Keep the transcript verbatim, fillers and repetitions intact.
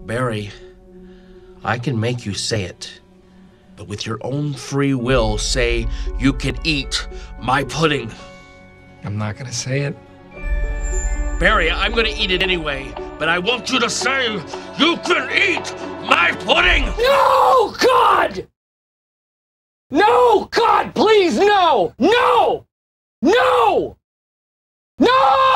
Barry, I can make you say it, but with your own free will, say you can eat my pudding. I'm not gonna say it. Barry, I'm gonna eat it anyway, but I want you to say you can eat my pudding! No, God! No, God, please, no! No! No! No!